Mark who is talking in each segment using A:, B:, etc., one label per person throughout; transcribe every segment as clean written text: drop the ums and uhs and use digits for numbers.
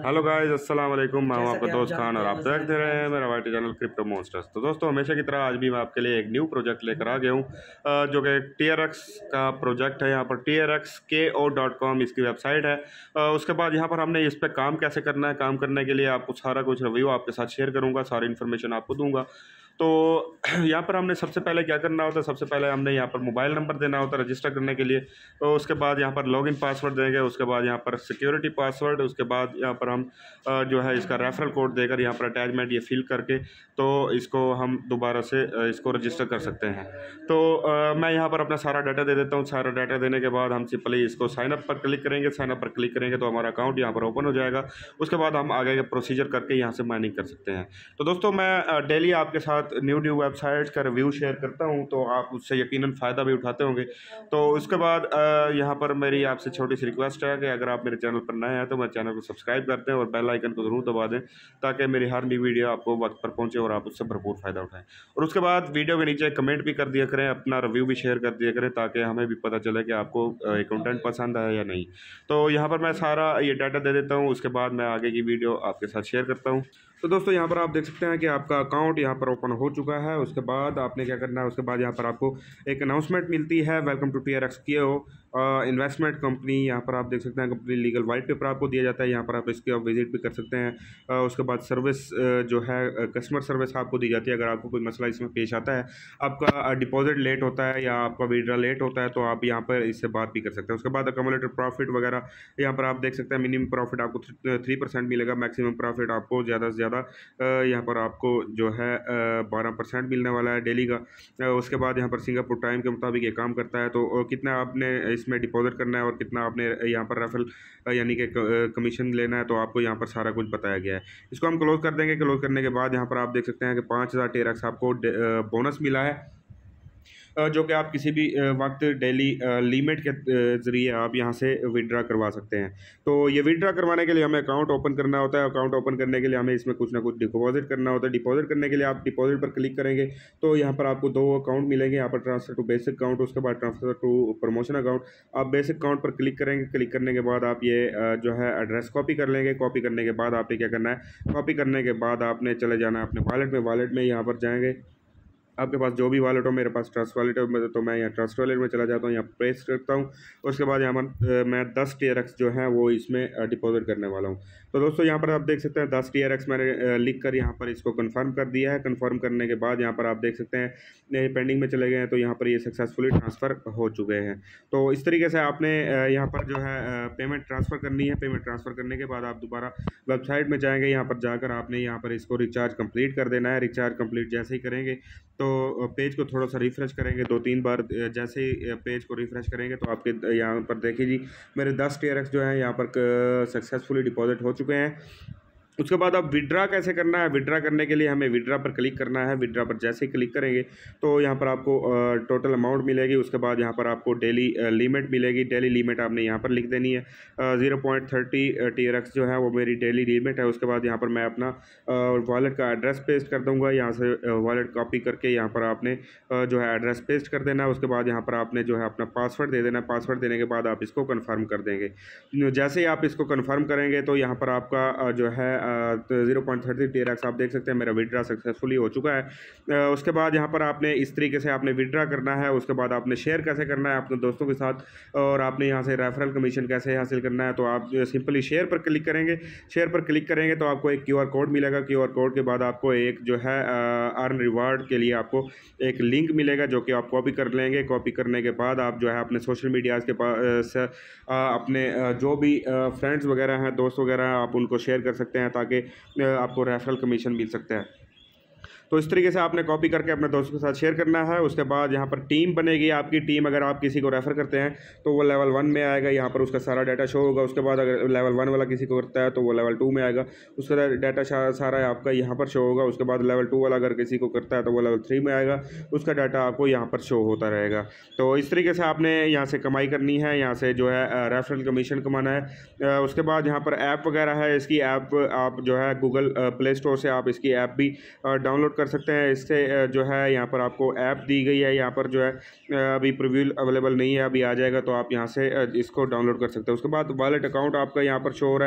A: Hello guys, अस्सलाम वालेकुम। मैं हूं
B: जैसा
A: आपका
B: कि आप
A: दोस्त खान
B: जानते
A: और
B: हैं
A: आप देखते रहे हैं मेरा वाईटी चैनल क्रिप्टो मॉन्स्टर्स। तो दोस्तों, हमेशा की तरह आज भी मैं आपके लिए एक न्यू प्रोजेक्ट लेकर आ गया हूं, जो कि TRX का प्रोजेक्ट है। यहाँ पर TRXKO.com इसकी वेबसाइट है। उसके बाद यहाँ पर हमने इस पर काम कैसे करना है, काम करने के लिए आपको सारा कुछ रिव्यू आपके साथ शेयर करूँगा, सारी इन्फॉर्मेशन आपको दूंगा। तो यहाँ पर हमने सबसे पहले क्या करना होता है, सबसे पहले हमने यहाँ पर मोबाइल नंबर देना होता है रजिस्टर करने के लिए। तो उसके बाद यहाँ पर लॉगिन पासवर्ड देंगे, उसके बाद यहाँ पर सिक्योरिटी पासवर्ड, उसके बाद यहाँ पर हम जो है इसका रेफरल कोड देकर यहाँ पर अटैचमेंट ये फिल करके तो इसको हम दोबारा से इसको रजिस्टर कर सकते हैं। तो मैं यहाँ पर अपना सारा डाटा दे देता हूँ। सारा डाटा देने के बाद हम सिंपली इसको साइनअप पर क्लिक करेंगे। साइनअप पर क्लिक करेंगे तो हमारा अकाउंट यहाँ पर ओपन हो जाएगा। उसके बाद हम आगे के प्रोसीजर करके यहाँ से माइनिंग कर सकते हैं। तो दोस्तों, मैं डेली आपके साथ न्यू वेबसाइट्स का रिव्यू शेयर करता हूँ, तो आप उससे यकीनन फ़ायदा भी उठाते होंगे। तो उसके बाद यहाँ पर मेरी आपसे छोटी सी रिक्वेस्ट है कि अगर आप मेरे चैनल पर नए हैं तो मेरे चैनल को सब्सक्राइब करते हैं और बेल आइकन को ज़रूर दबा दें, ताकि मेरी हर नई वीडियो आपको वक्त पर पहुँचे और आप उससे भरपूर फ़ायदा उठाएं। और उसके बाद वीडियो के नीचे कमेंट भी कर दिया करें, अपना रिव्यू भी शेयर कर दिया करें, ताकि हमें भी पता चले कि आपको कंटेंट पसंद आया या नहीं। तो यहाँ पर मैं सारा ये डाटा दे देता हूँ, उसके बाद मैं आगे की वीडियो आपके साथ शेयर करता हूँ। तो दोस्तों, यहाँ पर आप देख सकते हैं कि आपका अकाउंट यहाँ पर ओपन हो चुका है। उसके बाद आपने क्या करना है, उसके बाद यहाँ पर आपको एक अनाउंसमेंट मिलती है, welcome to TRXKO investment company. यहाँ पर आप देख सकते हैं कंपनी लीगल वाइट पेपर आपको दिया जाता है। यहाँ पर आप इसके विजिट भी कर सकते हैं। उसके बाद सर्विस जो है कस्टमर सर्विस आपको दी जाती है। अगर आपको कोई मसला इसमें पेश आता है, आपका डिपॉजिट लेट होता है या आपका विड्रॉ लेट होता है, तो आप यहाँ पर इससे बात भी कर सकते हैं। उसके बाद अक्यूमुलेटेड प्रॉफिट वगैरह यहाँ पर आप देख सकते हैं। मिनिमम प्रॉफिट आपको 3% मिलेगा, मैक्सिमम प्रॉफिट आपको ज़्यादा से ज़्यादा यहाँ पर आपको जो है 12% मिलने वाला है डेली का। उसके बाद यहाँ पर सिंगापुर टाइम के मुताबिक ये काम करता है। तो कितना आपने इसमें डिपॉजिट करना है और कितना आपने यहाँ पर रेफरल यानी कि कमीशन लेना है, तो आपको यहाँ पर सारा कुछ बताया गया है। इसको हम क्लोज कर देंगे। क्लोज करने के बाद यहाँ पर आप देख सकते हैं कि 5000 TRX आपको बोनस मिला है, जो कि आप किसी भी वक्त डेली लिमिट के ज़रिए आप यहाँ से विड्रा करवा सकते हैं। तो ये विड्रा करवाने के लिए हमें अकाउंट ओपन करना होता है। अकाउंट ओपन करने के लिए हमें इसमें कुछ ना कुछ डिपॉजिट करना होता है। डिपॉजिट करने के लिए आप डिपॉजिट पर क्लिक करेंगे तो यहाँ पर आपको 2 अकाउंट मिलेंगे। यहाँ पर ट्रांसफ़र टू बेसिक अकाउंट, उसके बाद ट्रांसफ़र टू प्रमोशन अकाउंट। आप बेसिक अकाउंट पर क्लिक करेंगे। क्लिक करने के बाद आप ये जो है एड्रेस कॉपी कर लेंगे। कॉपी करने के बाद आपने क्या करना है, कॉपी करने के बाद आपने चले जाना है अपने वॉलेट में। वॉलेट में यहाँ पर जाएंगे, आपके पास जो भी वॉलेट हो, मेरे पास ट्रस्ट वॉलेट है तो मैं यहाँ ट्रस्ट वॉलेट में चला जाता हूँ, यहाँ प्रेस करता हूँ। उसके बाद यहाँ पर मैं 10 TRX जो है वो इसमें डिपॉजिट करने वाला हूँ। तो दोस्तों, यहाँ पर आप देख सकते हैं 10 TRX मैंने लिख कर यहाँ पर इसको कंफर्म कर दिया है। कंफर्म करने के बाद यहाँ पर आप देख सकते हैं पेंडिंग में चले गए हैं, तो यहाँ पर ये सक्सेसफुली ट्रांसफ़र हो चुके हैं। तो इस तरीके से आपने यहाँ पर जो है पेमेंट ट्रांसफ़र करनी है। पेमेंट ट्रांसफ़र करने के बाद आप दोबारा वेबसाइट में जाएंगे। यहाँ पर जाकर आपने यहाँ पर इसको रिचार्ज कंप्लीट कर देना है। रिचार्ज कंप्लीट जैसे ही करेंगे तो पेज को थोड़ा सा रिफ़्रेश करेंगे 2-3 बार। जैसे ही पेज को रिफ़्रेश करेंगे तो आपके यहाँ पर देखिए जी, मेरे 10 TRX जो है यहाँ पर सक्सेसफुली डिपॉजिट हो चुके हैं। उसके बाद अब विड्रा कैसे करना है, विड्रा करने के लिए हमें विड्रा पर क्लिक करना है। विड्रा पर जैसे ही क्लिक करेंगे तो यहाँ पर आपको टोटल अमाउंट मिलेगी। उसके बाद यहाँ पर आपको डेली लिमिट मिलेगी। डेली लिमिट आपने यहाँ पर लिख देनी है। 0.30 TRX जो है वो मेरी डेली लिमिट है। उसके बाद यहाँ पर मैं अपना वॉलेट का एड्रेस पेस्ट कर दूँगा। यहाँ से वॉलेट कॉपी करके यहाँ पर आपने जो है एड्रेस पेस्ट कर देना है। उसके बाद यहाँ पर आपने जो है अपना पासवर्ड दे देना है। पासवर्ड देने के बाद आप इसको कन्फर्म कर देंगे। जैसे ही आप इसको कन्फर्म करेंगे तो यहाँ पर आपका जो है 0.30 TRX आप देख सकते हैं मेरा विड्रा सक्सेसफुली हो चुका है। उसके बाद यहाँ पर आपने इस तरीके से आपने विड्रा करना है। उसके बाद आपने शेयर कैसे करना है अपने दोस्तों के साथ, और आपने यहाँ से रेफरल कमीशन कैसे हासिल करना है, तो आप सिंपली शेयर पर क्लिक करेंगे। शेयर पर क्लिक करेंगे तो आपको एक QR कोड मिलेगा। QR कोड के बाद आपको एक जो है अर्न रिवार्ड के लिए आपको एक लिंक मिलेगा, जो कि आप कॉपी कर लेंगे। कॉपी करने के बाद आप जो है अपने सोशल मीडियाज़ के पास अपने जो भी फ्रेंड्स वगैरह हैं, दोस्त वगैरह हैं, आप उनको शेयर कर सकते हैं ताकि आपको रेफरल कमीशन मिल सकता है। तो इस तरीके से आपने कॉपी करके अपने दोस्तों के साथ शेयर करना है। उसके बाद यहाँ पर टीम बनेगी आपकी टीम। अगर आप किसी को रेफ़र करते हैं तो वो लेवल 1 में आएगा, यहाँ पर उसका सारा डाटा शो होगा। उसके बाद अगर लेवल 1 वाला किसी को करता है तो वो लेवल 2 में आएगा, उसका डाटा सारा आपका यहाँ पर शो होगा। उसके बाद लेवल 2 वाला अगर किसी को करता है तो वो लेवल 3 में आएगा, उसका डाटा आपको यहाँ पर शो होता रहेगा। तो इस तरीके से आपने यहाँ से कमाई करनी है, यहाँ से जो है रेफरल कमीशन कमाना है। उसके बाद यहाँ पर ऐप वगैरह है। इसकी ऐप आप जो है गूगल प्ले स्टोर से आप इसकी ऐप भी डाउनलोड कर सकते हैं। इससे जो है यहाँ पर आपको ऐप दी गई है। यहाँ पर जो है अभी प्रीव्यू अवेलेबल नहीं है, अभी आ जाएगा, तो आप यहाँ से इसको डाउनलोड कर सकते हैं। उसके बाद वॉलेट अकाउंट आपका यहाँ पर शो हो रहा है।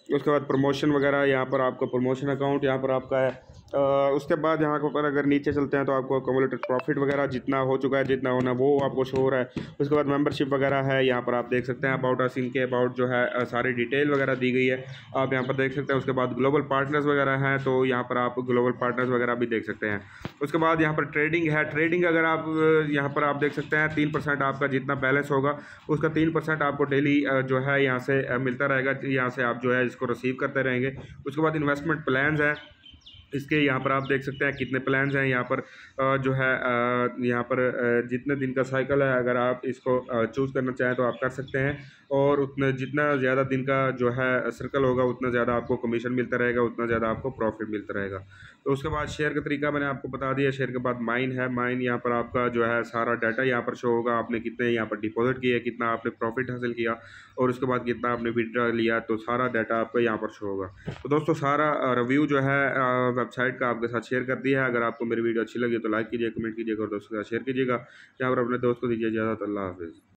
A: उसके बाद प्रमोशन वगैरह, यहाँ पर आपका प्रमोशन अकाउंट यहाँ पर आपका है। उसके बाद यहाँ पर अगर नीचे चलते हैं तो आपको कम्युलेटेड प्रॉफिट वगैरह जितना हो चुका है, जितना होना वो आपको शो हो रहा है। उसके बाद मेंबरशिप वगैरह है, यहाँ पर आप देख सकते हैं अबाउट अस, इनके अबाउट जो है सारी डिटेल वगैरह दी गई है, आप यहाँ पर देख सकते हैं। उसके बाद ग्लोबल पार्टनर्स वगैरह हैं, तो यहाँ पर आप ग्लोबल पार्टनर्स वगैरह भी देख सकते हैं। उसके बाद यहाँ पर ट्रेडिंग है, ट्रेडिंग अगर आप यहाँ पर आप देख सकते हैं 3% आपका जितना बैलेंस होगा उसका 3% आपको डेली जो है यहाँ से मिलता रहेगा, यहाँ से आप जो है इसको रिसीव करते रहेंगे। उसके बाद इन्वेस्टमेंट प्लान्स हैं, इसके यहाँ पर आप देख सकते हैं कितने प्लान्स हैं। यहाँ पर जो है यहाँ पर जितने दिन का साइकिल है, अगर आप इसको चूज़ करना चाहें तो आप कर सकते हैं, और उतने जितना ज़्यादा दिन का जो है सर्कल होगा उतना ज़्यादा आपको कमीशन मिलता रहेगा, उतना ज़्यादा आपको प्रॉफिट मिलता रहेगा। तो उसके बाद शेयर का तरीका मैंने आपको बता दिया। शेयर के बाद माइन है, माइन यहाँ पर आपका जो है सारा डाटा यहाँ पर शो होगा, आपने कितने यहाँ पर डिपॉजिट किए, कितना आपने प्रॉफिट हासिल किया, और उसके बाद कितना आपने विड्रॉ लिया, तो सारा डाटा आपका यहाँ पर शो होगा। तो दोस्तों सारा रिव्यू जो है वेबसाइट का आपके साथ शेयर कर दिया है। अगर आपको मेरी वीडियो अच्छी लगी तो लाइक कीजिए, कमेंट कीजिएगा और दोस्तों के साथ शेयर कीजिएगा। यहाँ पर अपने दोस्त को दीजिए इजाज़त। अल्लाह हाफिज़।